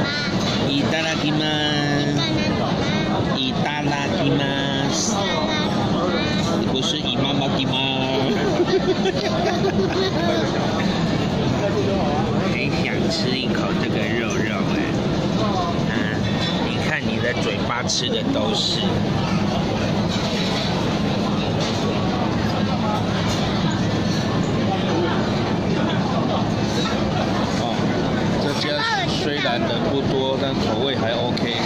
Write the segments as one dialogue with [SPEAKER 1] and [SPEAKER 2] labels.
[SPEAKER 1] いただきます。いただきます。不是姨妈妈的吗？很想吃一口这个肉肉哎。你看你的嘴巴吃的都是。这家虽然人不多，但口味还 OK。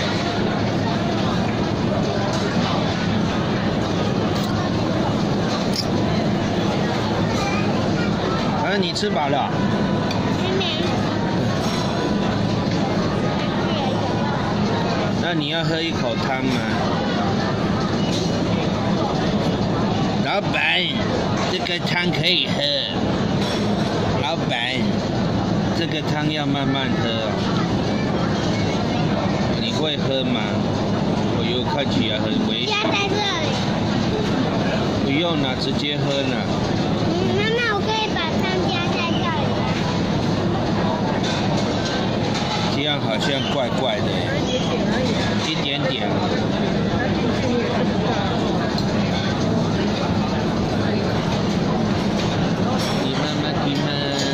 [SPEAKER 1] 你吃饱了？
[SPEAKER 2] 还没。
[SPEAKER 1] 那你要喝一口汤吗？老板，这个汤可以喝。老板，这个汤要慢慢喝哦。你会喝吗？我又看起来很危险。
[SPEAKER 2] 加在这里。
[SPEAKER 1] 不用了，直接喝呢。
[SPEAKER 2] 那我可以把汤加在这里吗？
[SPEAKER 1] 这样好像怪怪的。一点点。你慢慢听嘛。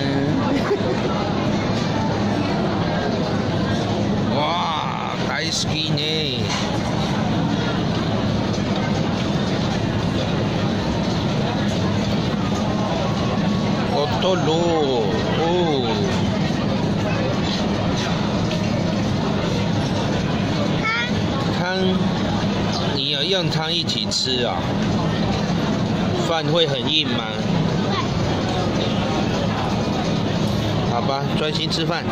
[SPEAKER 1] 哇，大好きね。多罗哦，汤，你要用汤一起吃啊？饭会很硬吗？好吧，专心吃饭。